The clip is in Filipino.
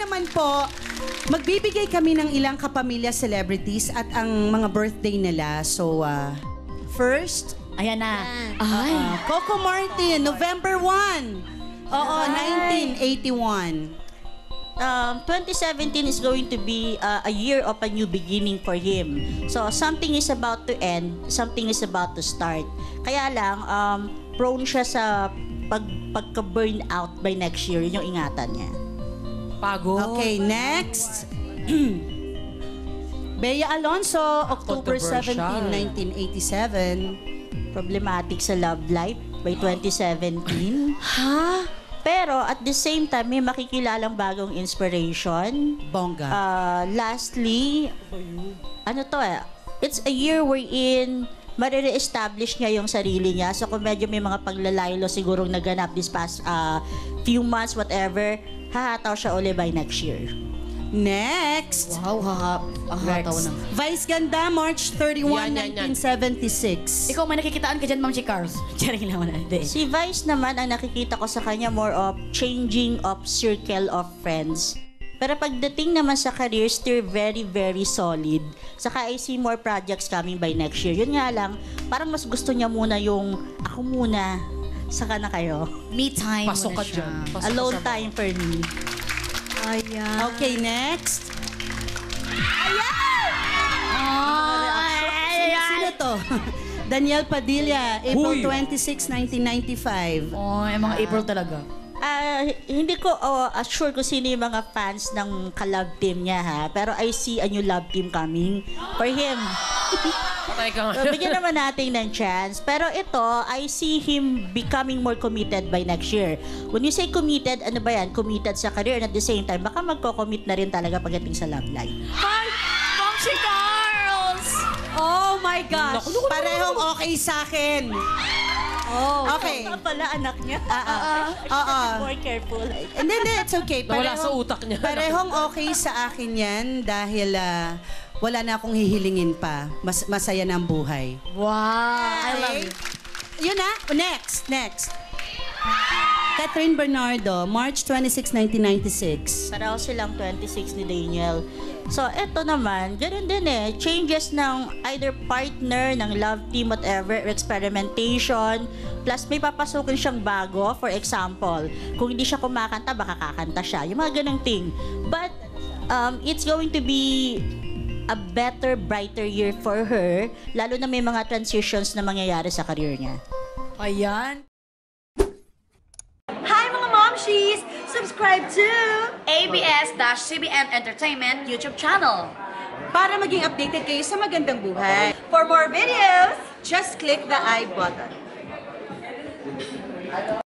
naman po, magbibigay kami ng ilang kapamilya celebrities at ang mga birthday nila. So, first, Ayan na. Ay. Coco Martin, November 1. Oo, 1981. 2017 is going to be a year of a new beginning for him. So, something is about to end, something is about to start. Kaya lang, prone siya sa pagka-burn out by next year. Yun yung ingatan niya. Pagod. Okay, next. Bea Alonso, October 17, 1987. Problematic sa love life by 2017. Ha? Pero at the same time, may makikilalang bagong inspiration. Bongga. Lastly, ano to it's a year wherein marireestablish niya yung sarili niya. So kung medyo may mga paglalaylo sigurong naganap this past few months, whatever, hahataw siya uli by next year. Next. Wow, hataw na. Vice Ganda, March 31, Yan. 1976. Ikaw, may nakikitaan ka dyan, Ma'am Chicars. Charing lang wala. Si Vice naman, ang nakikita ko sa kanya more of changing of circle of friends. Pero pagdating naman sa career, still very, very solid. Saka I see more projects coming by next year. Yun nga lang, parang mas gusto niya muna yung ako muna, saka na kayo. Me time Pasok muna ka siya. dyan. Pasok ka Alone sa- time for me. Ayan. Okay, next. Sino to? Daniel Padilla, April Huy! 26, 1995. Oh, yung mga April talaga. Hindi ko sure kung sino yung mga fans ng ka-love team niya ha. Pero I see a new love team coming for him. Patay ka nga. So, bigyan naman natin ng chance. Pero ito, I see him becoming more committed by next year. When you say committed, ano ba yan? Committed sa career and at the same time, baka magko-commit na rin talaga pagdating sa love life. Hi, Ma'am Chicars! Oh my gosh! Parehong okay sa akin. Oh, Okay. Ikaw nga pala anak niya. More careful. Hindi, it's okay. Nawala sa utak niya. Parehong okay sa akin yan dahil wala na akong hihilingin pa. Masaya na ang buhay. Wow, I love Okay. it. Yun na. Next. Catherine Bernardo, March 26, 1996. Pareho silang 26 ni Daniel. So, eto naman, ganun din changes ng either partner, ng love team, whatever, experimentation, plus may papasukin siyang bago. For example, kung hindi siya kumakanta, baka kakanta siya. Yung mga ganung thing. But, it's going to be a better, brighter year for her, lalo na may mga transitions na mangyayari sa career niya. Ayan. Hi mga momshies! Subscribe to ABS-CBN Entertainment YouTube channel. para maging updated kayo sa magandang buhay. For more videos, just click the I button.